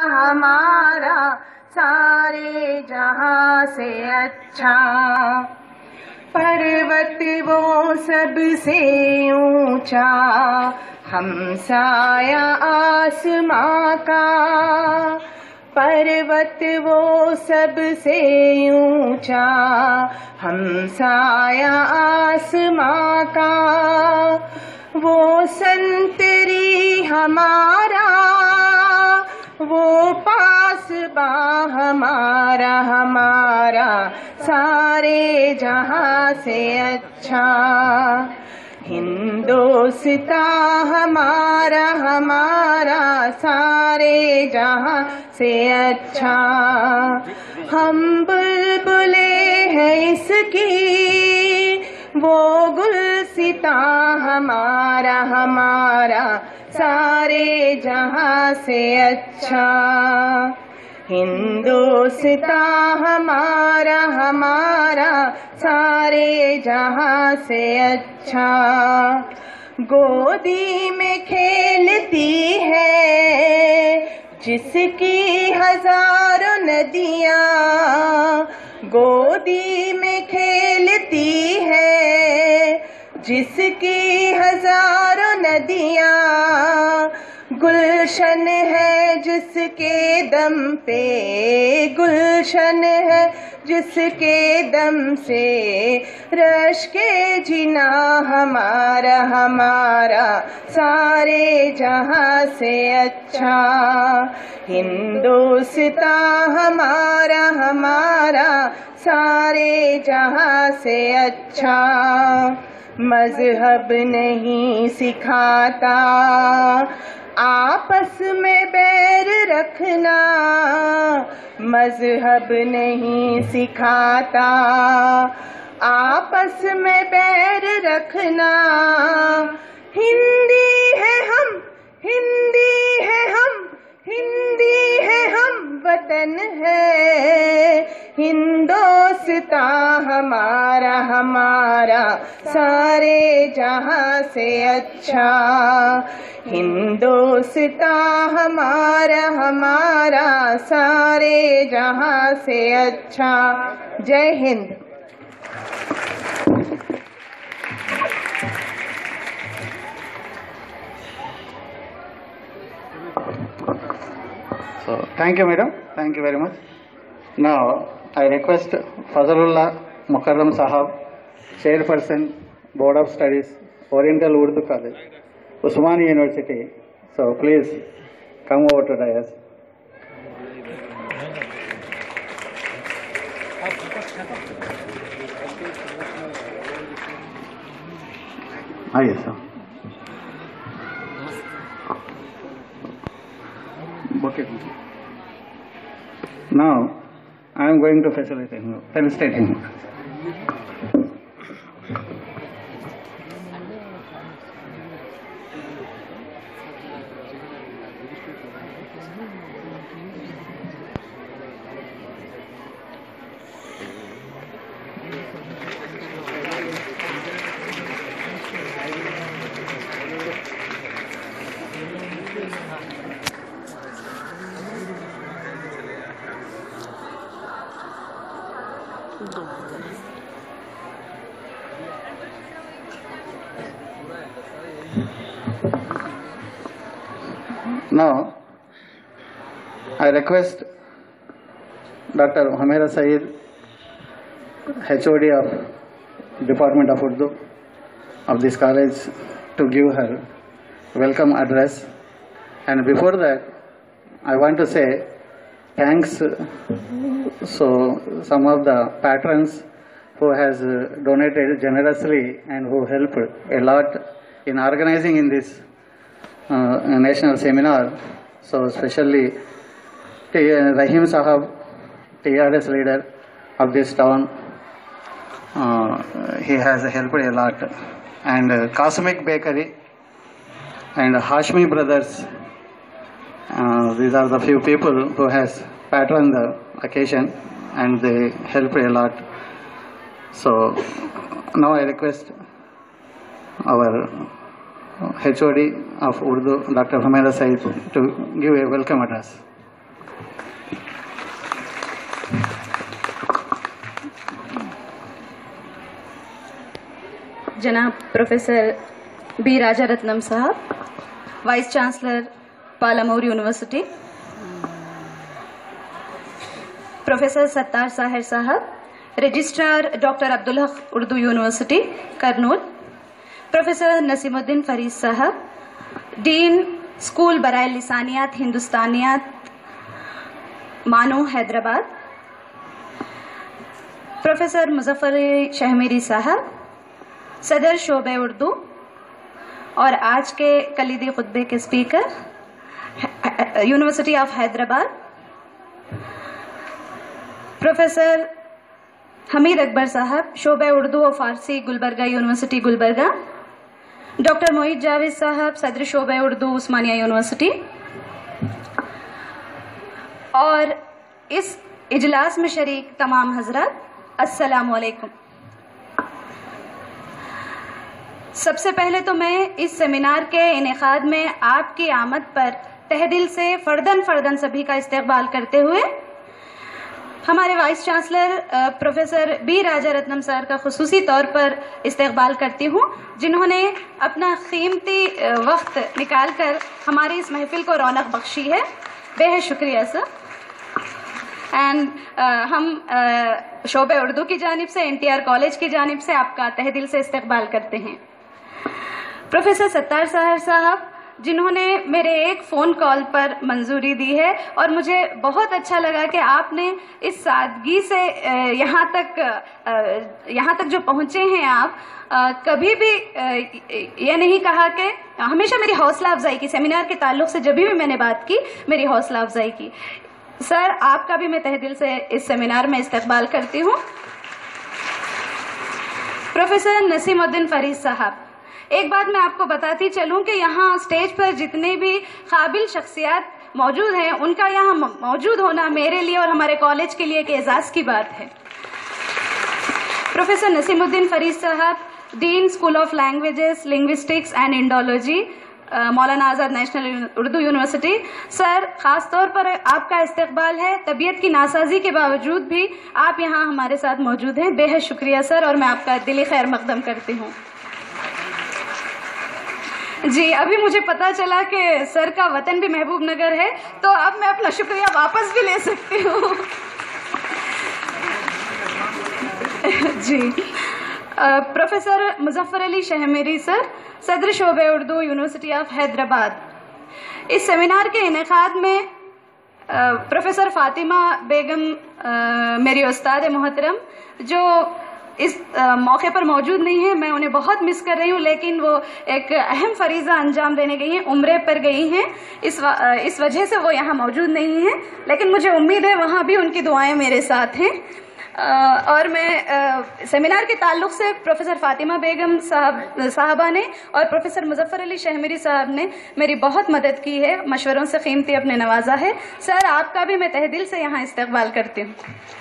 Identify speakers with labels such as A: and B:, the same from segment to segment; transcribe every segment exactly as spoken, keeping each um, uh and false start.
A: हमारा सारे जहां से अच्छा। पर्वत वो सबसे ऊंचा, हमसाया आसमां का। पर्वत वो सबसे ऊंचा, हमसाया आसमां का। वो संतरी हमारा, वो पासबा हमारा, हमारा सारे जहां से अच्छा। हिंदोस्तां हमारा, हमारा सारे जहां से अच्छा। हम बुलबुले हैं इसकी, वो गुलसितां हमारा, हमारा सारे जहां से अच्छा। हिंदोस्तां हमारा, हमारा सारे जहां से अच्छा। गोदी में खेलती है जिसकी हजारों नदियां, गोदी में खेलती है जिसकी हजारों नदियां। गुलशन है जिसके दम पे, गुलशन है जिसके दम से रश के जिना हमारा, हमारा सारे जहां से अच्छा। हिंदोस्तां हमारा, हमारा सारे जहां से अच्छा। मजहब नहीं सिखाता आपस में बैर रखना, मजहब नहीं सिखाता आपस में बैर रखना। हिंदी है हम, हिंदी है हम, हिंदी है हम, वतन है हिंदोस्तां हमारा, हमारा सारे जहां से अच्छा। हिंदोस्तां हमारा, हमारा सारे जहां से अच्छा। जय हिंद।
B: So, thank you, madam. Thank you very much. Now, I request Fazlullah Mukarram Sahab, Chairperson, Board of Studies, Oriental Urdu College, Usmania University. So, please come over to dais. Ah, yes, sir. Okay. Now, I am going to facilitate him, felicitate him. Now, I request Doctor Humaira Saeed, H O D of Department of Urdu of this college, to give her welcome address. And before that, I want to say thanks. So, some of the patrons who has donated generously and who helped a lot in organizing in this uh, national seminar. So, especially T Rahim Sahab, T R S leader of this town, uh, he has helped a lot. And uh, Cosmic Bakery and Hashmi Brothers, uh, these are the few people who has patroned the occasion and they helped a lot. So now I request our H O D of Urdu, Doctor Humaira Saeed, to give a welcome address.
C: जनाब professor B Raja Ratnam साहब, vice chancellor Palamuru university, professor Sattar Sahir साहब, registrar doctor Abdul Haq Urdu university Kurnool, professor Naseemuddin Farid साहब, dean school बराए लिसानियात हिंदुस्तानियात MANUU Hyderabad, professor Muzaffar Ali Shahmiri साहब, सदर शोबे उर्दू और आज के कलीदी खुतबे के speaker university of Hyderabad, professor Hameed Akbar साहब, शोबे उर्दू और फारसी गुलबर्गा यूनिवर्सिटी गुलबर्गा, डॉक्टर मोहित जावेद साहब, सदर शोबे उर्दू उस्मानिया यूनिवर्सिटी। और इस इजलास में शरीक तमाम हजरात, अस्सलाम वालेकुम। सबसे पहले तो मैं इस सेमिनार के इनेकाद में आपकी आमद पर तहे दिल से फर्दन फर्दन सभी का इस्तकबाल करते हुए हमारे vice chancellor professor B Raja Ratnam sir का खुसूसी तौर पर इस्तकबाल करती हूँ, जिन्होंने अपना कीमती वक्त निकाल कर हमारी इस महफिल को रौनक बख्शी है। बेहद शुक्रिया सर। एंड uh, हम uh, शोबे उर्दू की जानिब से, एन टी आर कॉलेज की जानिब से आपका तहे दिल से इस्तकबाल करते हैं। प्रोफेसर सत्तार साहिर साहब, जिन्होंने मेरे एक फ़ोन कॉल पर मंजूरी दी है, और मुझे बहुत अच्छा लगा कि आपने इस सादगी से यहाँ तक यहाँ तक जो पहुँचे हैं आप, कभी भी ये नहीं कहा कि, हमेशा मेरी हौसला अफजाई की, सेमिनार के ताल्लुक से जब भी मैंने बात की मेरी हौसला अफजाई की। सर, आपका भी मैं तहे दिल से इस सेमिनार में इस्तकबाल करती हूँ। प्रोफेसर नसीमुद्दीन फरीद साहब, एक बात मैं आपको बताती चलूं कि यहाँ स्टेज पर जितने भी काबिल शख्सियत मौजूद हैं, उनका यहाँ मौजूद होना मेरे लिए और हमारे कॉलेज के लिए एक एजाज़ की बात है। प्रोफेसर नसीमुद्दीन फरीद साहब, dean school of languages, linguistics and Indology, Maulana Azad national Urdu university. Sir, ख़ास तौर पर आपका इस्तकबाल है, तबीयत की नासाजी के बावजूद भी आप यहाँ हमारे साथ मौजूद हैं। बेहद शुक्रिया सर, और मैं आपका दिली खैर मकदम करती हूँ। जी, अभी मुझे पता चला कि सर का वतन भी महबूब नगर है, तो अब मैं अपना शुक्रिया वापस भी ले सकती हूँ। जी, प्रोफेसर मुजफ्फर अली शहमीरी सर, सदर शोबे उर्दू यूनिवर्सिटी ऑफ हैदराबाद। इस सेमिनार के इनेकाद में प्रोफेसर फातिमा बेगम मेरी उस्ताद मोहतरम, जो इस मौके पर मौजूद नहीं है, मैं उन्हें बहुत मिस कर रही हूँ, लेकिन वो एक अहम फरीज़ा अंजाम देने गई हैं, उम्रे पर गई हैं, इस इस वजह से वो यहाँ मौजूद नहीं हैं, लेकिन मुझे उम्मीद है वहाँ भी उनकी दुआएं मेरे साथ हैं। और मैं सेमिनार के ताल्लुक से प्रोफेसर फातिमा बेगम साहब साहबा ने और प्रोफेसर मुजफ्फर अली शहमीरी साहब ने मेरी बहुत मदद की है, मशवरों से कीमती अपने नवाजा है। सर, आपका भी मैं तहे दिल से यहाँ इस्तकबाल करती हूँ।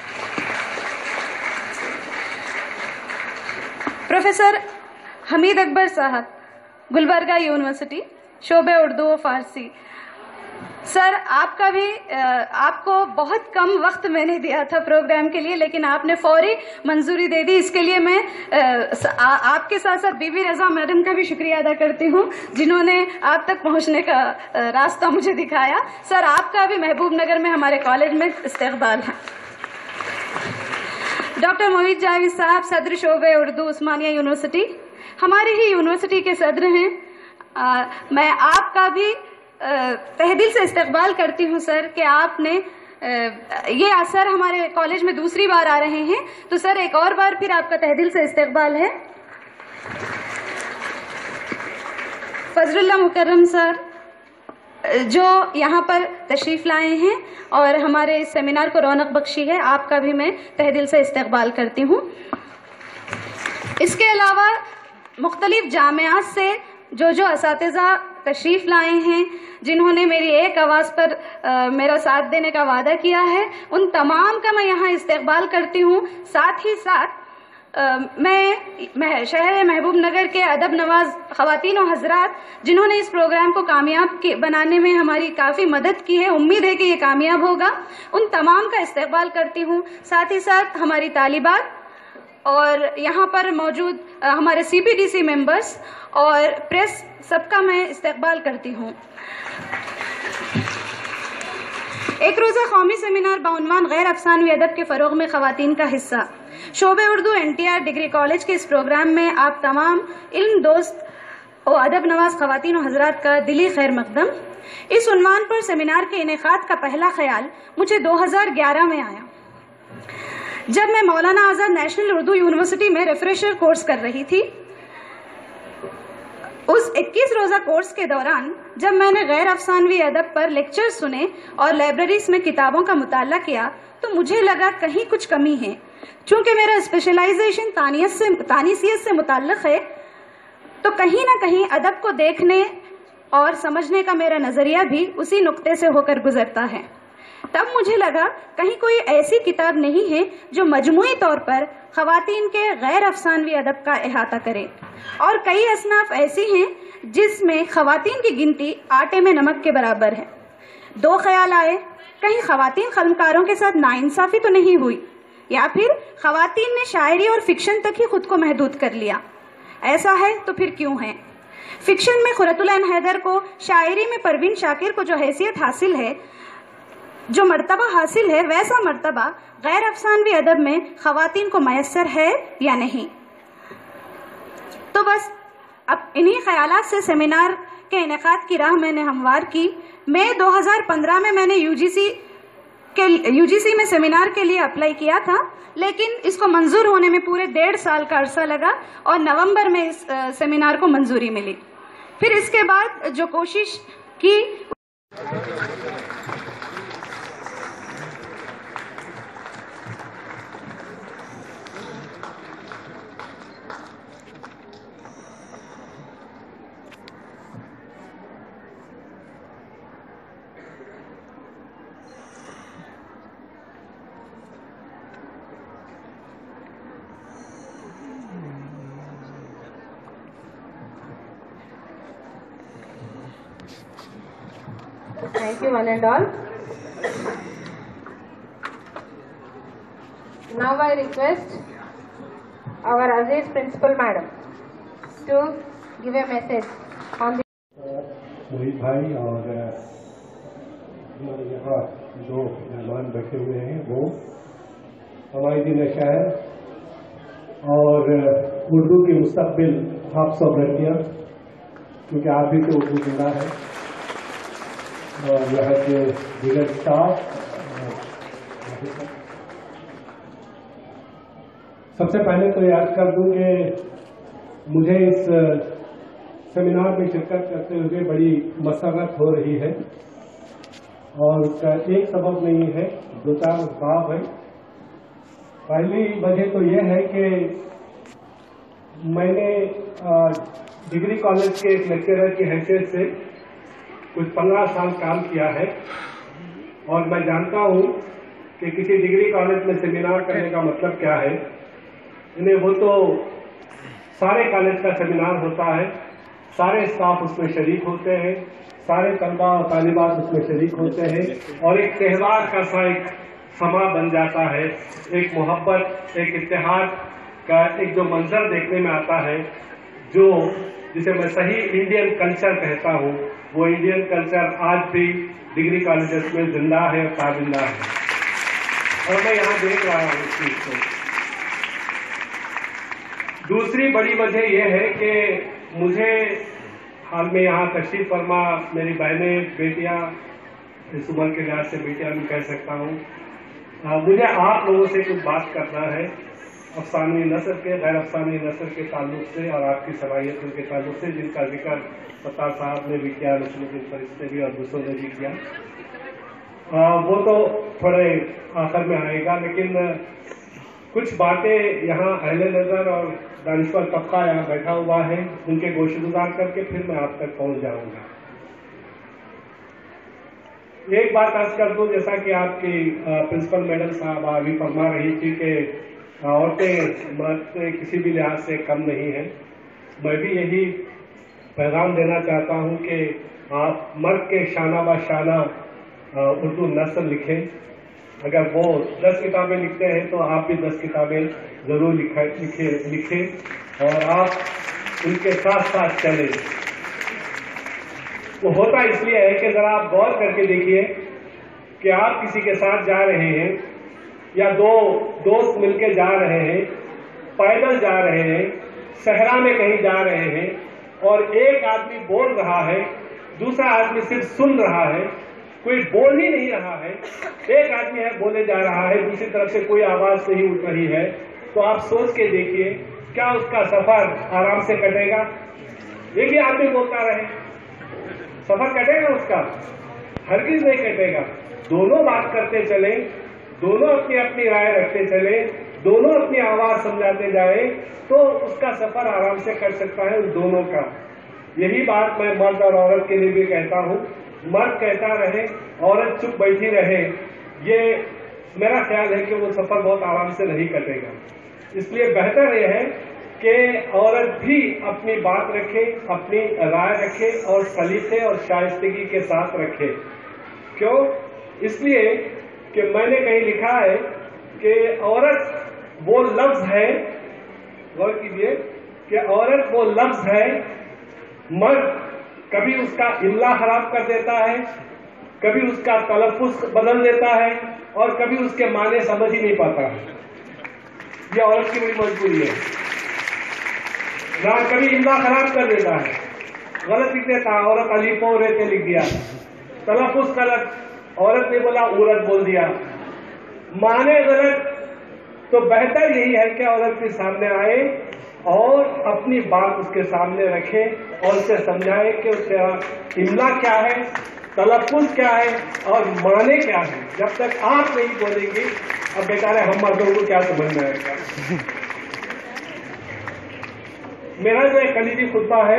C: प्रोफेसर हमीद अकबर साहब, गुलबर्गा यूनिवर्सिटी, शोबे उर्दू और फारसी। सर, आपका भी आपको बहुत कम वक्त मैंने दिया था प्रोग्राम के लिए, लेकिन आपने फौरी मंजूरी दे दी। इसके लिए मैं आ, आपके साथ साथ बीबी रज़ा मैडम का भी शुक्रिया अदा करती हूँ, जिन्होंने आप तक पहुँचने का रास्ता मुझे दिखाया। सर, आपका भी महबूब नगर में हमारे कॉलेज में इस्तकबाल है। डॉक्टर मोहित जावेद साहब, सदर शोबे उर्दू उस्मानिया यूनिवर्सिटी, हमारी ही यूनिवर्सिटी के सदर हैं। आ, मैं आपका भी तहे दिल से इस्तकबाल करती हूँ सर कि आपने ये सर हमारे कॉलेज में दूसरी बार आ रहे हैं, तो सर एक और बार फिर आपका तहे दिल से इस्तकबाल है। फजलुल्लाह मुकर्रम सर, जो यहाँ पर तशरीफ़ लाए हैं और हमारे इस सेमिनार को रौनक बख्शी है, आपका भी मैं तहे दिल से इस्तकबाल करती हूँ। इसके अलावा मुख्तलिफ जामियात से जो जो असातिज़ा तशरीफ़ लाए हैं, जिन्होंने मेरी एक आवाज़ पर आ, मेरा साथ देने का वादा किया है, उन तमाम का मैं यहाँ इस्तकबाल करती हूँ। साथ ही साथ आ, मैं, मैं शहर महबूब नगर के अदब नवाज ख़वातीन और हज़रात, जिन्होंने इस प्रोग्राम को कामयाब बनाने में हमारी काफ़ी मदद की है, उम्मीद है कि ये कामयाब होगा, उन तमाम का इस्तकबाल करती हूँ। साथ ही साथ हमारी तालिबात اور یہاں پر موجود ہمارے C P D C members اور پریس سب کا میں استقبال کرتی ہوں۔ ایک روزہ قومی سیمینار بعنوان غیر افسانوی ادب کے فروغ میں خواتین کا حصہ، شعبہ Urdu N T R degree college کے اس پروگرام میں آپ تمام علم دوست اور ادب نواز خواتین و حضرات کا دلی خیر مقدم۔ اس عنوان پر سیمینار کے انعقاد کا پہلا خیال مجھے دو ہزار گیارہ میں آیا، جب میں مولانا آزاد نیشنل اردو یونیورسٹی میں ریفریشر کورس کر رہی تھی۔ اس اکیس روزہ کورس کے دوران جب میں نے غیر افسانوی ادب پر لیکچر سنے اور لائبریریز میں کتابوں کا مطالعہ کیا تو مجھے لگا کہیں کچھ کمی ہے۔ چونکہ میرا اسپیشلائزیشن تانیثیت سے متعلق ہے تو کہیں نہ کہیں ادب کو دیکھنے اور سمجھنے کا میرا نظریہ بھی اسی نقطے سے ہو کر گزرتا ہے۔ تب مجھے لگا کہیں کوئی ایسی کتاب نہیں ہے جو مجموعی طور پر خواتین کے غیر افسانوی ادب کا احاطہ کرے، اور کئی اصناف ایسی ہیں جس میں خواتین کی گنتی آٹے میں نمک کے برابر ہے۔ دو خیال آئے، کہیں خواتین قلمکاروں کے ساتھ ناانصافی تو نہیں ہوئی، یا پھر خواتین نے شاعری اور فکشن تک ہی خود کو محدود کر لیا۔ ایسا ہے تو پھر کیوں ہے؟ فکشن میں قرۃ العین حیدر کو، شاعری میں پروین شاکر کو جو حیثیت حاصل ہے، جو مرتبہ حاصل ہے، ویسا مرتبہ غیر افسانوی ادب میں خواتین کو میسر ہے یا نہیں؟ تو بس اب انہی خیالات سے سیمینار کے انعقاد کی راہ میں نے ہموار کی۔ میں دو ہزار پندرہ میں میں نے یو جی سی کے یو جی سی میں سیمینار کے لیے اپلائی کیا تھا، لیکن اس کو منظور ہونے میں پورے ڈیڑھ سال کا عرصہ لگا اور نومبر میں اس سیمینار کو منظوری ملی۔ پھر اس کے بعد جو کوشش کی
A: Thank you one and all. Now I request our Aziz Principal Madam to give a message on the
D: मोहित भाई और हमारे यहाँ जो मेहमान बैठे हुए हैं वो हमारे दिन शायर और उर्दू की मुस्तकबिल आप सब लड़कियाँ, क्योंकि आप भी तो उर्दू जिंदा है, और यहाँ के दीगर स्टाफ। सबसे पहले तो याद कर दूं कि मुझे इस सेमिनार में शिरकत करते हुए बड़ी मसरत हो रही है, और उसका एक सबब नहीं है, दो चार असबाब है। पहली वजह तो यह है कि मैंने डिग्री कॉलेज के एक लेक्चरर की हैसियत से कुछ पंद्रह साल काम किया है, और मैं जानता हूं कि किसी डिग्री कॉलेज में सेमिनार करने का मतलब क्या है। इन्हें वो तो सारे कॉलेज का सेमिनार होता है, सारे स्टाफ उसमें शरीक होते हैं, सारे तलबा और तालिबात उसमें शरीक होते हैं, और एक त्यौहार का सा एक समा बन जाता है, एक मोहब्बत, एक इत्तेहाद का एक जो मंजर देखने में आता है, जो जिसे मैं सही इंडियन कल्चर कहता हूँ, वो इंडियन कल्चर आज भी डिग्री कॉलेजेस में जिंदा है और ताबिंदा है, और मैं यहाँ देख रहा हूँ इस चीज को। दूसरी बड़ी वजह यह है कि मुझे हाल में यहाँ तशरीफ फरमा मेरी बहनें, बेटियाँ, इस उम्र के लिहाज से बेटियाँ भी कह सकता हूँ, मुझे आप लोगों से कुछ बात करना है अफसानी नस्र के, गैर अफसानी नस्र के ताल्लुक से और आपकी सलाहियतों के ताल्लुक से, जिनका जिक्र सत्तार साहब ने भी किया, नसीरुद्दीन फरिश्ते भी और दूसरों ने भी किया। आ, वो तो थोड़े आखिर में आएगा, लेकिन कुछ बातें यहाँ अहले नजर और दानिश्वर तबका यहाँ बैठा हुआ है, उनके गोशगुजार करके फिर मैं आप तक पहुँच जाऊँगा। एक बात आज कर दूं, जैसा कि आपकी प्रिंसिपल मैडम साहब अभी फरमा रही थी कि औरतें मर्द से किसी भी लिहाज से कम नहीं है। मैं भी यही पैगाम देना चाहता हूं कि आप मर्द के शाना ब शाना उर्दू नस्ल लिखें, اگر وہ دس کتابیں لکھتے ہیں تو آپ بھی دس کتابیں ضرور لکھے لکھیں اور آپ ان کے ساتھ ساتھ چلیں. وہ ہوتا اس لیے ہے کہ ذرا آپ غور کر کے دیکھیے کہ آپ کسی کے ساتھ جا رہے ہیں یا دو دوست مل کے جا رہے ہیں, پیدل جا رہے ہیں, صحرا میں کہیں جا رہے ہیں, اور ایک آدمی بول رہا ہے, دوسرا آدمی صرف سن رہا ہے, کوئی بول ہی نہیں رہا ہے. ایک آدمی ہے بولے جا رہا ہے, دوسری طرف سے کوئی آواز نہیں اٹھ رہی ہے. تو آپ سوچ کے دیکھیے کیا اس کا سفر آرام سے کٹے گا؟ ایک ہی آدمی بولتا رہے, سفر کٹے گا اس کا؟ ہرگز نہیں کٹے گا. دونوں بات کرتے چلیں, دونوں اپنی اپنی رائے رکھتے چلیں, دونوں اپنی آواز سمجھاتے جائیں تو اس کا سفر آرام سے کٹ سکتا ہے ان دونوں کا. یہی بات میں مرد اور عورت کے لیے بھی کہتا ہوں. مرد کہتا رہے, عورت چپ بیٹھی رہے, یہ میرا خیال ہے کہ وہ سفر بہت آرام سے نہیں کٹے گا. اس لیے بہتر یہ ہے کہ عورت بھی اپنی بات رکھے, اپنی رائے رکھے اور سلیقے اور شائستگی کے ساتھ رکھے. کیوں؟ اس لیے کہ میں نے کہیں لکھا ہے کہ عورت وہ لفظ ہے, غور کیجیے کہ عورت وہ لفظ ہے, مرد کبھی اس کا املا خراب کر دیتا ہے, کبھی اس کا تلفظ بدل دیتا ہے, اور کبھی اس کے معنی سمجھ ہی نہیں پاتا ہے. یہ عورت کی بڑی مجبوری ہے. نہ کبھی املا خراب کر دیتا ہے, غلط لکھ دیتا, عورت علی پو رہتے لکھ دیا, تلفظ غلط, عورت نے بولا عورت بول دیا, معنی غلط. تو بہتر یہی ہے کہ عورت کے سامنے آئے اور اپنی بات اس کے سامنے رکھے اور اسے سمجھائے کہ اس کا املا کیا ہے, تلفظ کیا ہے اور معنی کیا ہے. جب تک آپ نہیں بولیں گے اب بیچارے ہم مردوں کو کیا سمجھ میں آئے گا. میرا جو ایک کلیدی خطبہ ہے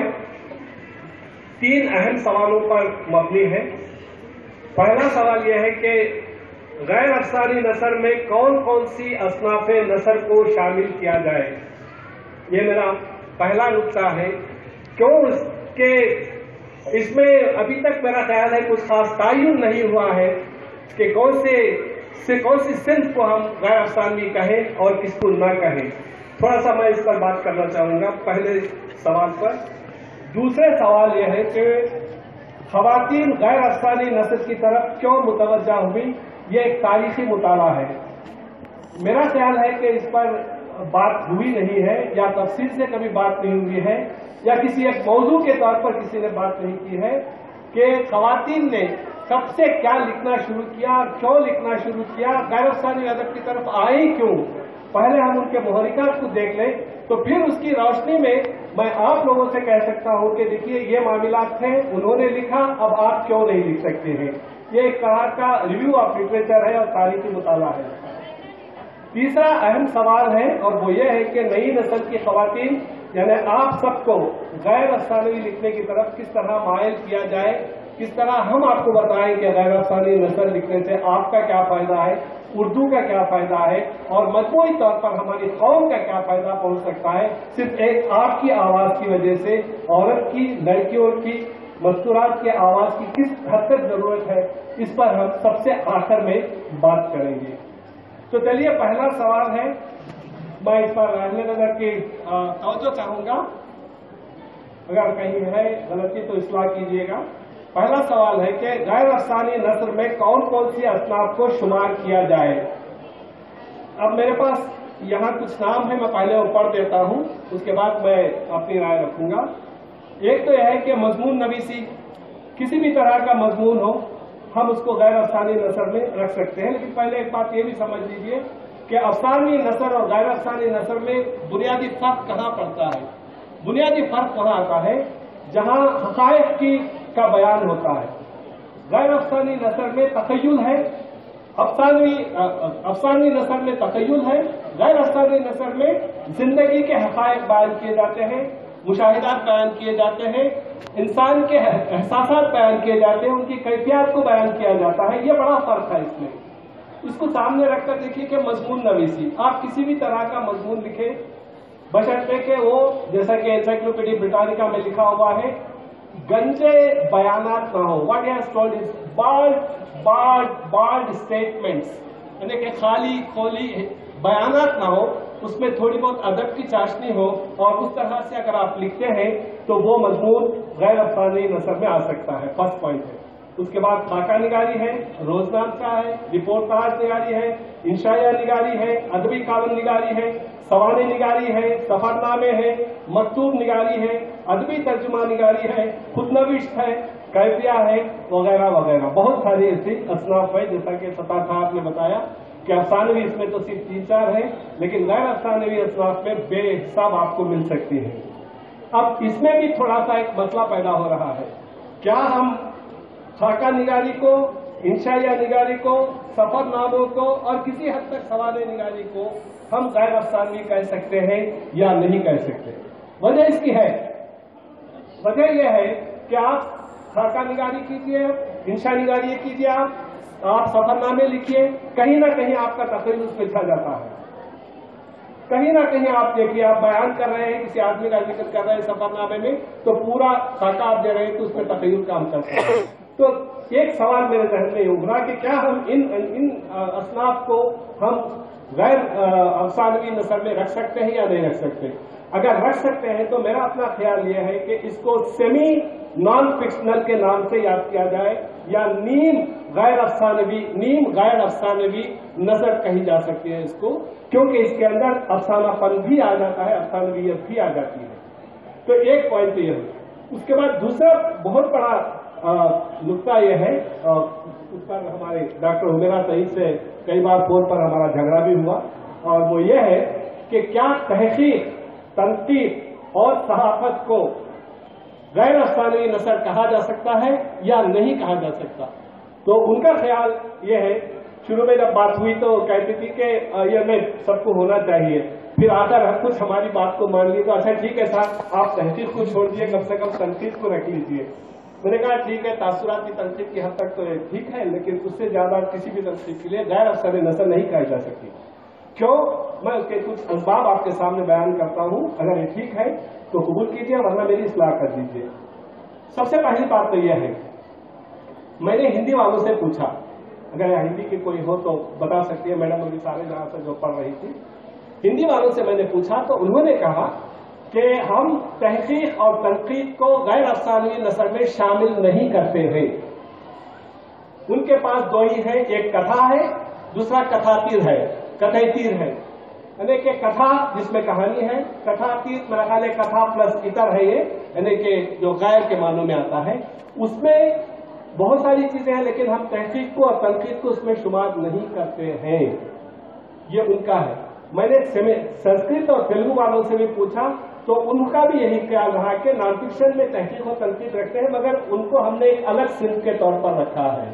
D: تین اہم سوالوں پر مبنی ہے. پہلا سوال یہ ہے کہ غیر افسانوی نثر میں کون کون سی اصناف نثر کو شامل کیا جائے. یہ میرا پہلا نقطہ ہے. کیوں کہ اس میں ابھی تک میرا خیال ہے کچھ خاص تعین نہیں ہوا ہے کہ کون سے سے کون سی صنف کو ہم غیر افسانوی کہیں اور کس کو نہ کہیں. تھوڑا سا میں اس پر بات کرنا چاہوں گا پہلے سوال پر. دوسرے سوال یہ ہے کہ خواتین غیر افسانوی نثر کی طرف کیوں متوجہ ہوئی. یہ ایک تاریخی مطالعہ ہے. میرا خیال ہے کہ اس پر بات ہوئی نہیں ہے, یا تفصیل سے کبھی بات نہیں ہوئی ہے, یا کسی ایک موضوع کے طور پر کسی نے بات نہیں کی ہے کہ خواتین نے کب سے کیا لکھنا شروع کیا, کیوں لکھنا شروع کیا, غیر افسانوی ادب کی طرف آئی کیوں. پہلے ہم ان کے محرکات کو دیکھ لیں تو پھر اس کی روشنی میں میں آپ لوگوں سے کہہ سکتا ہوں کہ دیکھیے یہ معاملات تھے, انہوں نے لکھا, اب آپ کیوں نہیں لکھ سکتے ہیں. یہ ایک طرح کا ریویو آف لٹریچر ہے اور تاریخی مطالعہ ہے. تیسرا اہم سوال ہے اور وہ یہ ہے کہ نئی نسل کی خواتین یعنی آپ سب کو غیر افسانوی لکھنے کی طرف کس طرح مائل کیا جائے, کس طرح ہم آپ کو بتائیں کہ غیر افسانوی نثر لکھنے سے آپ کا کیا فائدہ ہے, اردو کا کیا فائدہ ہے, اور مجموعی طور پر ہماری قوم کا کیا فائدہ پہنچ سکتا ہے صرف ایک آپ کی آواز کی وجہ سے. عورت کی, لڑکیوں کی مستورات کی آواز کی کس حد تک ضرورت ہے, اس پر ہم سب سے آخر میں بات کریں گے. تو چلیے پہلا سوال ہے, میں اس پر رہنے نظر کی توجہ چاہوں گا, اگر کہیں ہے غلطی تو اصلاح کیجیے گا. پہلا سوال ہے کہ غیر افسانوی نثر میں کون کون سی اصناف کو شمار کیا جائے. اب میرے پاس یہاں کچھ نام ہے, میں پہلے وہ پڑھ دیتا ہوں, اس کے بعد میں اپنی رائے رکھوں گا. ایک تو یہ ہے کہ مضمون نویسی, کسی بھی طرح کا مضمون ہو ہم اس کو غیر افسانوی نثر میں رکھ سکتے ہیں. لیکن پہلے ایک بات یہ بھی سمجھ لیجئے کہ افسانوی نثر اور غیر افسانوی نثر میں بنیادی فرق کہاں پڑتا ہے. بنیادی فرق کہاں آتا ہے جہاں حقائق کی کا بیان ہوتا ہے. غیر افسانوی نثر میں تخیل ہے, افسانوی افسانوی نثر میں تخیل ہے. غیر افسانوی نثر میں زندگی کے حقائق بیان کیے جاتے ہیں, مشاہدات بیان کیے جاتے ہیں, انسان کے احساسات بیان کیے جاتے ہیں, ان کی کیفیات کو بیان کیا جاتا ہے. یہ بڑا فرق ہے اس میں. اس کو سامنے رکھ کر دیکھیے کہ مضمون نویسی, آپ کسی بھی طرح کا مضمون لکھیں بشرطے کہ وہ جیسا کہ انسائکلوپیڈیا برٹانیکا میں لکھا ہوا ہے گنجے بیانات نہ ہو. What he has told is bald bald bald statements, यानी कि खाली खोली बयानात ना हो, उसमें थोड़ी बहुत अदब की चाशनी हो और उस तरह से अगर आप लिखते हैं तो वो मजमून गैर अफसानी नसर में आ सकता है। फर्स्ट पॉइंट है। उसके बाद खाका निगारी है, रोजनामा है, रिपोर्टाज निगारी है, इंशाया निगारी है, अदबी कालम निगारी है, सवाने निगारी है, सफरनामे है, मकतूब निगारी है, अदबी तर्जुमा निगारी है, खुदनविश्त है, कैफिया है, वगैरह वगैरह। बहुत सारी ऐसी असनाफ है। जैसा कि सता साहब ने बताया कि अफसानवी इसमें तो सिर्फ तीन चार है, लेकिन गैर अफसानवी असनाफ में बेहिसाब आपको मिल सकती है। अब इसमें भी थोड़ा सा एक मसला पैदा हो रहा है, क्या हम खाका निगारी को, इंशाया निगारी को, सफरनामों को और किसी हद तक सवाले निगारी को हम गैर अफसानवी कह सकते हैं या नहीं कह सकते? वजह इसकी है, वजह यह है कि आप खाका निगारी कीजिए, इंशा निगारी कीजिए, आप आप सफरनामे लिखिए, कहीं ना कहीं आपका तखरीर उसमें छा जाता है। कहीं ना कहीं आप देखिए, आप बयान कर रहे हैं, किसी आदमी का जिक्र कर रहे हैं सफरनामे में, तो पूरा खाका आप दे रहे हैं तो उसमें तखरीर काम करता है। तो एक सवाल मेरे जहन में उभरा कि क्या हम इन इन असनाफ को हम गैर अफसानवी नस्ल में रख सकते हैं या नहीं रख सकते? अगर रख सकते हैं तो मेरा अपना ख्याल यह है कि इसको सेमी नॉन फिक्शनल के नाम से याद किया जाए या नीम गैर अफसानवी नीम गैर अफसानवी नजर कही जा सकती है इसको, क्योंकि इसके अंदर अफसानापन भी आ जाता है, अफसानवियत भी आ जाती है। तो एक पॉइंट तो यह है। उसके बाद दूसरा बहुत बड़ा नुक्ता यह है, उस पर हमारे डॉक्टर हुमेरा सईद से कई बार फोन पर हमारा झगड़ा भी हुआ, और वो ये है कि क्या तहकीक, तनकीद और सहाफत को गैर अफसानवी नसर कहा जा सकता है या नहीं कहा जा सकता? तो उनका ख्याल ये है, शुरू में जब बात हुई तो कहती थी कि ये में सबको होना चाहिए, फिर आकर कुछ हमारी बात को मान ली तो अच्छा ठीक है साहब, आप तहकीक को छोड़ दिए, कम से कम तनकीद को रख लीजिए। मैंने कहा ठीक है, तासुरात की तनकीद की हद तक तो ठीक है, लेकिन उससे ज्यादा किसी भी तनकीद के लिए गैर अफसानवी नसर नहीं कही जा सकती। क्यों? मैं उसके कुछ असबाब आपके सामने बयान करता हूं, अगर ये ठीक है तो कबूल कीजिए, वरना मेरी इस्लाह कर दीजिए। सबसे पहली बात तो यह है, मैंने हिंदी वालों से पूछा, अगर यहाँ हिंदी के कोई हो तो बता सकती है मैडम, अभी सारे जहां से जो पढ़ रही थी, हिंदी वालों से मैंने पूछा तो उन्होंने कहा कि हम तहकीक और तनकीद को गैर अफसानवी नसर में शामिल नहीं करते हैं। उनके पास दो ही है, एक कथा है, दूसरा कथातीर है, कथैतीर है। यानी कि कथा जिसमें कहानी है, कथातीर मेरा ख्याल है कथा प्लस इतर है ये, यानी कि जो गैर के मानों में आता है। उसमें बहुत सारी चीजें हैं, लेकिन हम तहकीक को और तनकीद को उसमें शुमार नहीं करते हैं, ये उनका है। मैंने संस्कृत और तेलुगु वालों से भी पूछा तो उनका भी यही ख्याल रहा कि नॉन फिक्शन में तहकीक और तनकीद रखते हैं, मगर उनको हमने एक अलग सिंह के तौर पर रखा है।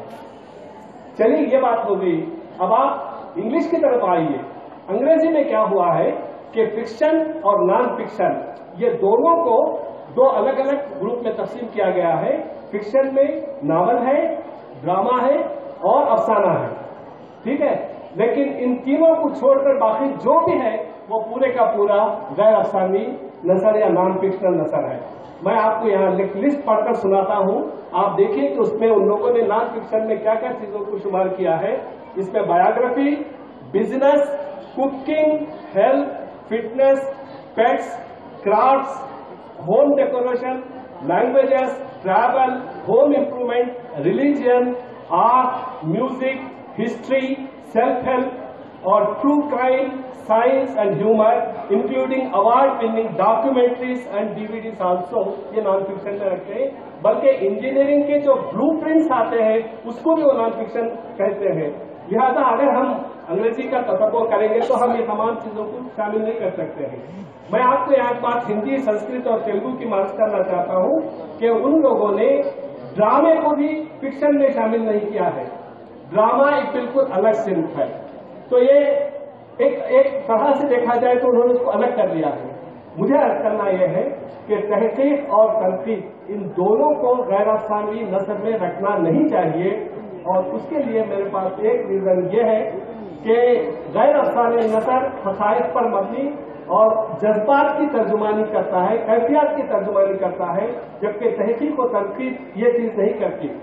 D: चलिए ये बात हो गई। अब आप इंग्लिश की तरफ आइए। अंग्रेजी में क्या हुआ है कि फिक्शन और नॉन फिक्शन ये दोनों को दो अलग अलग ग्रुप में तकसीम किया गया है। फिक्शन में नावल है, ड्रामा है और अफसाना है, ठीक है, लेकिन इन तीनों को छोड़कर बाकी जो भी है वो पूरे का पूरा गैर अफसानी नसर या नॉन फिक्शनल नसर है। मैं आपको यहाँ लिस्ट पढ़कर सुनाता हूँ, आप देखिए कि उसमें उन लोगों ने नॉन फिक्शन में क्या क्या चीजों को शुमार किया है। इसमें biography, business, cooking, health, fitness, pets, crafts, home decoration, languages, travel, home improvement, religion, art, music, history, self help और true crime, science and humour, including award winning documentaries and DVDs also, ये non fiction में रखते हैं। बल्कि engineering के जो blueprints आते हैं उसको भी वो नॉन फिक्शन कहते हैं। लिहाजा अगर हम अंग्रेजी का तसव्वुर करेंगे तो हम ये तमाम चीजों को शामिल नहीं कर सकते हैं। मैं आपको यहाँ बात हिंदी, संस्कृत और तेलुगु की मार्च करना चाहता हूँ कि उन लोगों ने ड्रामे को भी फिक्शन में शामिल नहीं किया है। ड्रामा एक बिल्कुल अलग सिंफ है, तो ये एक एक तरह से देखा जाए तो उन्होंने उसको अलग कर दिया है। मुझे अर्ज करना यह है कि तहकीक और तनकीद इन दोनों को गैर अफसानवी नसर में रखना नहीं चाहिए, और उसके लिए मेरे पास एक रीजन ये है कि गैर अफसानी नसर हक़ाइक़ पर मबनी और जज्बात की तर्जुमानी करता है, कैफियत की तर्जुमानी करता है, जबकि तहकीक और तनकीद ये चीज नहीं करती।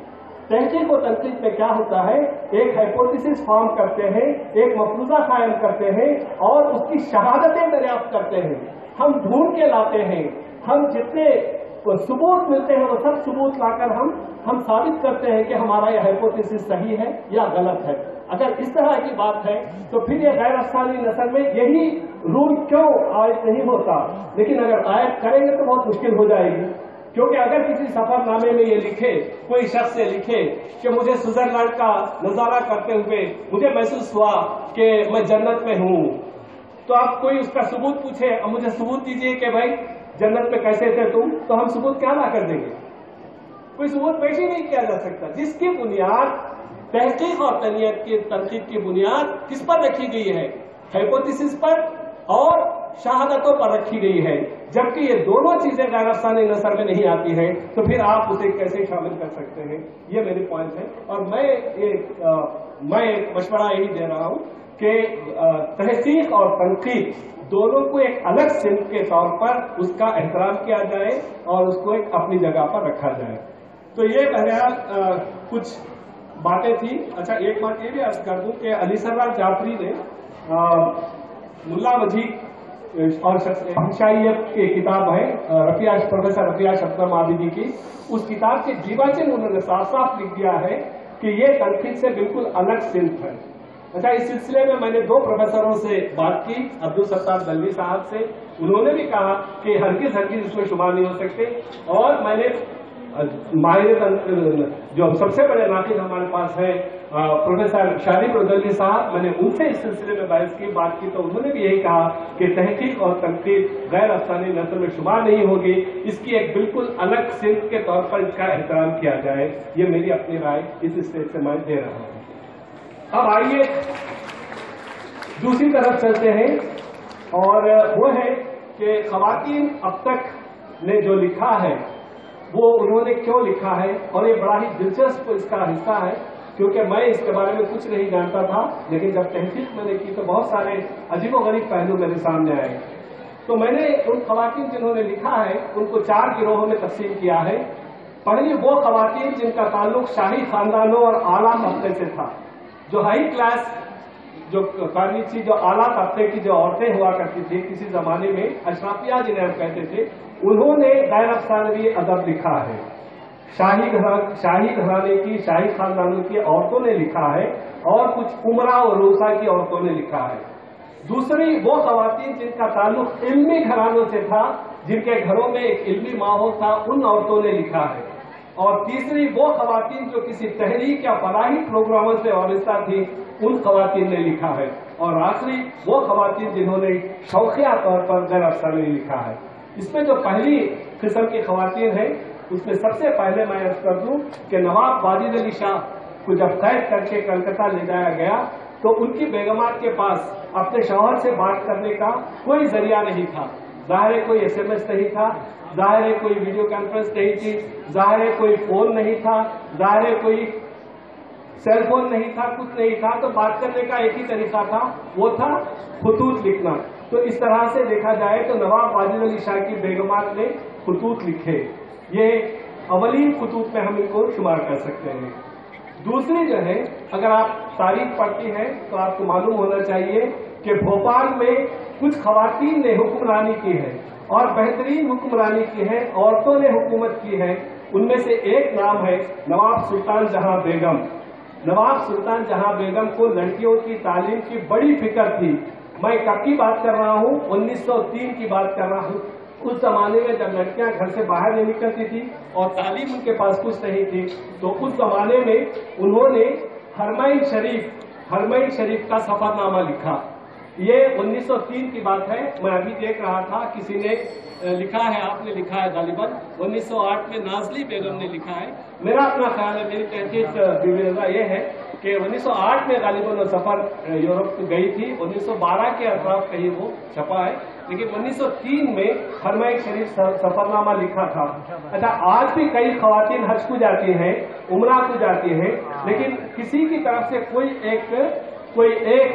D: تحقیق و تنقید میں کیا ہوتا ہے، ایک ہائپوتھیسس فارم کرتے ہیں، ایک مفروضہ قائم کرتے ہیں اور اس کی شہادتیں دریافت کرتے ہیں، ہم ڈھونڈ کے لاتے ہیں، ہم جتنے ثبوت ملتے ہیں وہ سب ثبوت لا کر ہم ہم ثابت کرتے ہیں کہ ہمارا یہ ہائپوتھیسس صحیح ہے یا غلط ہے۔ اگر اس طرح کی بات ہے تو پھر یہ غیر افسانوی نثر میں یہی رول کیوں عائد نہیں ہوتا؟ لیکن اگر عائد کریں گے تو بہت مشکل ہو جائے گی، کیونکہ اگر کسی سفر نامے میں یہ لکھے، کوئی شخص یہ لکھے کہ مجھے سوئٹزرلینڈ کا نظارہ کرتے ہوئے مجھے محسوس ہوا کہ میں جنت میں ہوں، تو آپ کوئی اس کا ثبوت پوچھے، اب مجھے ثبوت دیجئے کہ بھائی جنت میں کیسے تھے تم، تو ہم ثبوت کیا لا کر دیں گے؟ کوئی ثبوت پیش ہی نہیں کیا جا سکتا، جس کی بنیاد تحقیق اور تنقید کی تنقید کی بنیاد کس پر رکھی گئی ہے؟ ہائپوتھیسس پر اور شہادتوں پر رکھی گئی ہے، جبکہ یہ دونوں چیزیں غیر افسانے نثر میں نہیں آتی ہیں، تو پھر آپ اسے کیسے شامل کر سکتے ہیں؟ یہ میری پوائنٹ ہے، اور میں ایک میں ایک مشورہ یہی دے رہا ہوں کہ تحقیق اور تنقید دونوں کو ایک الگ صنف کے طور پر اس کا احترام کیا جائے اور اس کو ایک اپنی جگہ پر رکھا جائے۔ تو یہ بہرحال کچھ باتیں تھیں۔ اچھا، ایک بات یہ بھی عرض کر دوں کہ علی سرور جعفری نے ملا وجی اور شخصیت کی کتاب ہے رفیع پروفیسر رفیع شبنم عابدی کی، اس کتاب کے دیواچن انہوں نے صاف صاف لکھ دیا ہے کہ یہ تنقید سے بالکل الگ صنف ہے۔ اچھا، اس سلسلے میں میں نے دو پروفیسروں سے بات کی، عبدالستار دلوی صاحب سے، انہوں نے بھی کہا کہ ہرگز ہرگز اس میں شمار نہیں ہو سکتے، اور میں نے ماہر جو سب سے بڑے ناقد ہمارے پاس ہیں پروفیسر شارف رضوی صاحب، میں نے ان سے اس سلسلے میں بحث کی بات کی تو انہوں نے بھی یہی کہا کہ تحقیق اور تنقید غیر افسانوی نثر میں شمار نہیں ہوگی، اس کی ایک بالکل الگ صنف کے طور پر اس کا احترام کیا جائے۔ یہ میری اپنی رائے اس اسٹیج سے میں دے رہا ہوں۔ اب آئیے دوسری طرف چلتے ہیں، اور وہ ہے کہ خواتین اب تک نے جو لکھا ہے وہ انہوں نے کیوں لکھا ہے، اور یہ بڑا ہی دلچسپ اس کا حصہ ہے، کیونکہ میں اس کے بارے میں کچھ نہیں جانتا تھا، لیکن جب تحقیق میں نے کی تو بہت سارے عجیب و غریب پہلو میرے سامنے آئے۔ تو میں نے ان خواتین جنہوں نے لکھا ہے ان کو چار گروہوں میں تقسیم کیا ہے۔ پہلی وہ خواتین جن کا تعلق شاہی خاندانوں اور اعلیٰ طبقے سے تھا، جو ہائی کلاس جو کارنیچی جو اعلیٰ طبقے کی جو عورتیں ہوا کرتی تھی کسی زمانے میں، اشرافیہ جنہیں ہم کہتے تھے، انہوں نے غیر افسانوی ادب لکھا ہے۔ شاہی شاہی گھرانے کی شاہی خاندانوں کی عورتوں نے لکھا ہے، اور کچھ عمرہ اور روسا کی عورتوں نے لکھا ہے۔ دوسری وہ خواتین جن کا تعلق علمی گھرانوں سے تھا، جن کے گھروں میں ایک علمی ماحول تھا، ان عورتوں نے لکھا ہے۔ اور تیسری وہ خواتین جو کسی تحریک یا فلاحی پروگراموں سے وابستہ تھی، ان خواتین نے لکھا ہے۔ اور آخری وہ خواتین جنہوں نے شوقیہ طور پر غیر افسانوی لکھا ہے۔ اس میں جو پہلی قسم کی خواتین ہیں، اس میں سب سے پہلے میں عرض کر دوں کہ نواب واجد علی شاہ کو جب قید کر کے کلکتہ لے جایا گیا تو ان کی بیگمات کے پاس اپنے شوہر سے بات کرنے کا کوئی ذریعہ نہیں تھا۔ ظاہر ہے کوئی ایس ایم ایس نہیں تھا، ظاہر ہے کوئی ویڈیو کانفرنس نہیں تھی، ظاہر ہے کوئی فون نہیں تھا، ظاہر ہے کوئی سیل فون نہیں تھا، کچھ نہیں تھا، تو بات کرنے کا ایک ہی طریقہ تھا، وہ تھا خطوط لکھنا۔ تو اس طرح سے دیکھا جائے تو نواب واجد علی شاہ کی بیگمات نے خطوط لکھے، یہ اولین خطوط میں ہم ان کو شمار کر سکتے ہیں۔ دوسری جو ہے، اگر آپ تاریخ پڑھتی ہیں تو آپ کو معلوم ہونا چاہیے کہ بھوپال میں کچھ خواتین نے حکمرانی کی ہے، اور بہترین حکمرانی کی ہے، عورتوں نے حکومت کی ہے۔ ان میں سے ایک نام ہے نواب سلطان جہاں بیگم۔ نواب سلطان جہاں بیگم کو لڑکیوں کی تعلیم کی بڑی فکر تھی۔ میں کب کی بات کر رہا ہوں؟ انیس سو تین کی بات کر رہا ہوں۔ اس زمانے میں جب لڑکیاں گھر سے باہر نہیں نکلتی تھی اور تعلیم ان کے پاس کچھ نہیں تھی، تو اس زمانے میں انہوں نے حرمین شریف حرمین شریف کا سفر نامہ لکھا۔ یہ انیس سو تین کی بات ہے۔ میں ابھی دیکھ رہا تھا کسی نے لکھا ہے، آپ نے لکھا ہے غالباً انیس سو آٹھ میں نازلی بیگم نے لکھا ہے۔ میرا اپنا خیال ہے، میری تحقیق یہ ہے کہ انیس سو آٹھ میں غالباً وہ سفر یورپ گئی تھی، انیس سو بارہ کے اطراف کہیں وہ چھپا ہے، لیکن انیس سو تین میں حرمین شریف سفر نامہ لکھا تھا۔ اچھا، آج بھی کئی خواتین حج کو جاتی ہیں، عمرہ کو جاتی ہیں، لیکن کسی کی طرف سے کوئی ایک کوئی ایک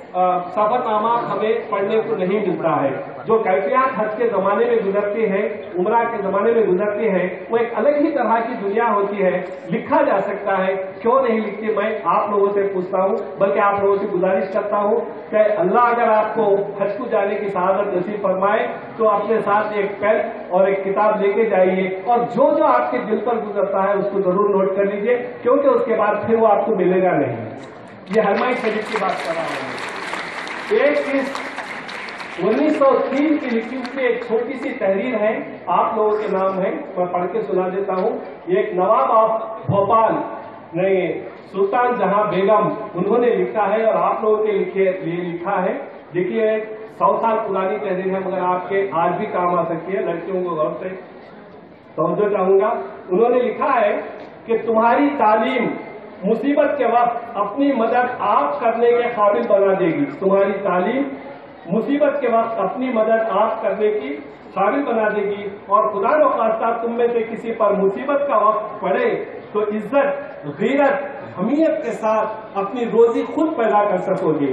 D: سفرنامہ ہمیں پڑھنے کو نہیں ملتا ہے. جو کیفیات حج کے زمانے میں گزرتی ہیں، عمرہ کے زمانے میں گزرتی ہیں، وہ ایک الگ ہی طرح کی دنیا ہوتی ہے. لکھا جا سکتا ہے، کیوں نہیں لکھتی؟ میں آپ لوگوں سے پوچھتا ہوں، بلکہ آپ لوگوں سے گزارش کرتا ہوں کہ اللہ اگر آپ کو حج کو جانے کی سعادت نصیب فرمائے تو اپنے ساتھ ایک پین اور ایک کتاب لے کے جائیے، اور جو جو آپ کے دل پر گزرتا ہے اس کو ضرور نوٹ کر لیجیے، کیونکہ اس کے بعد پھر وہ آپ کو ملے گا نہیں. یہ حرمائے شریف کی بات کر رہا ہوں. ایک چیز انیس سو تین کی لکھی ہوئی ایک چھوٹی سی تحریر ہے، آپ لوگوں کے نام ہے، میں پڑھ کے سنا دیتا ہوں. ایک نواب آف بھوپال نہیں سلطان جہاں بیگم انہوں نے لکھا ہے، اور آپ لوگوں کے لیے لکھا ہے. دیکھیے سو سال پرانی تحریر ہے، مگر آپ کے آج بھی کام آ سکتی ہے. لڑکیوں کو غور سے سمجھنا چاہوں گا. انہوں نے لکھا ہے کہ تمہاری تعلیم مصیبت کے وقت اپنی مدد آپ کرنے کے قابل بنا دے گی. تمہاری تعلیم مصیبت کے وقت اپنی مدد آپ کرنے کی قابل بنا دے گی، اور خدا و خواستہ تم میں سے کسی پر مصیبت کا وقت پڑے تو عزت، غیرت، حمیت کے ساتھ اپنی روزی خود پیدا کر سکو گے.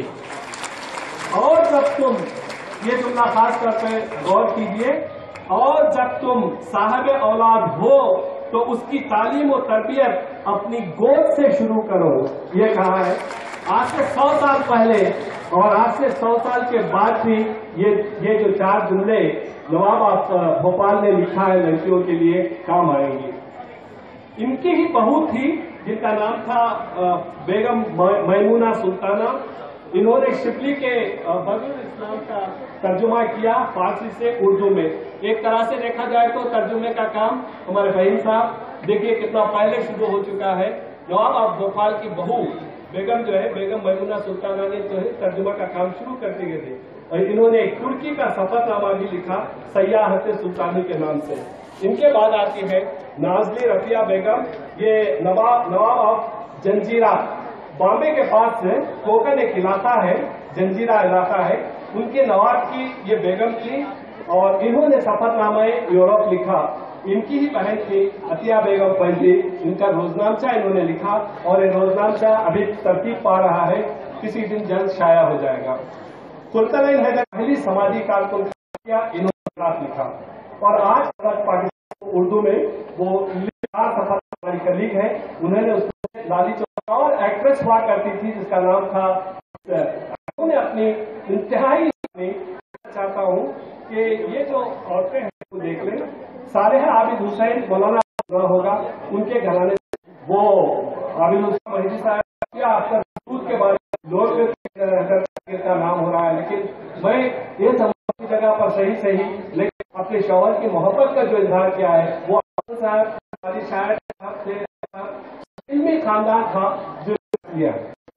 D: اور جب تم، یہ جملہ خاص طور پہ غور کیجیے، اور جب تم صاحب اولاد ہو تو اس کی تعلیم و تربیت اپنی گود سے شروع کرو. یہ کہا ہے آج سے سو سال پہلے، اور آج سے سو سال کے بعد بھی یہ یہ جو چار جملے نواب آف بھوپال نے لکھا ہے لڑکیوں کے لیے کام آئیں گے. ان کی ہی بہو تھی جن کا نام تھا بیگم میمونہ سلطانہ. انہوں نے شبلی کے بدر اسلام کا ترجمہ کیا فارسی سے اردو میں. ایک طرح سے دیکھا جائے تو ترجمے کا کام ہمارے فہیم صاحب دیکھیے کتنا پہلے شروع ہو چکا ہے. نواب آف بھوپال کی بہو بیگم جو ہے بیگم میمونہ سلطانہ نے جو ہے ترجمہ کا کام شروع کر دیے تھے، اور انہوں نے ترکی کا سفر نامہ بھی لکھا سیاحت سلطانی کے نام سے. ان کے بعد آتی ہے نازلی رفیہ بیگم. یہ نواب نواب آف جنجیرہ، بامبے کے پاس سے کوکن ایک علاقہ ہے، جنجیرہ علاقہ ہے، ان کے نواب کی یہ بیگم تھی، اور انہوں نے سفر نامہ یورپ لکھا. ان کی ہی بہن تھی عطیہ بیگم پنجی، ان کا روزنامچہ انہوں نے لکھا، اور یہ روزنامچہ ابھی ترتیب پا رہا ہے، کسی دن جلد شائع ہو جائے گا. سلطان حیدر پہلی سماجی کارکن انہوں نے رات لکھا. اور آج پاکستان اردو میں وہ سفر ہماری کلیگ ہے، انہوں نے اس میں لالی چوک اور ایکٹریس ہوا کرتی تھی جس کا نام تھا. انہوں نے اپنی انتہائی چاہتا ہوں کہ یہ جو عورتیں ہیں وہ دیکھ لیں. صالحہ عابد حسین مولانا ہوگا ان کے گھرانے، وہ عابد حسین مہدی صاحب یا اکثر سود کے بارے میں لوگ کا نام ہو رہا ہے، لیکن میں یہ سمجھنے کی جگہ پر صحیح صحیح لیکن اپنے شوہر کی محبت کا جو اظہار کیا ہے وہ صاحب شاعر سے علمی خاندان تھا جو کیا.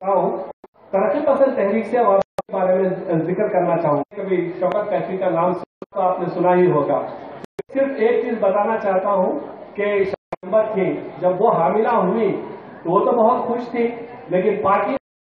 D: ترقی پسند تحریک سے اور کے بارے میں ذکر کرنا چاہوں. کبھی شوکت کیفی کا نام تو آپ نے سنا ہی ہوگا. صرف ایک چیز بتانا چاہتا ہوں کہ شامت تھی جب وہ حاملہ ہوئی تو وہ تو بہت خوش تھی، لیکن پارٹی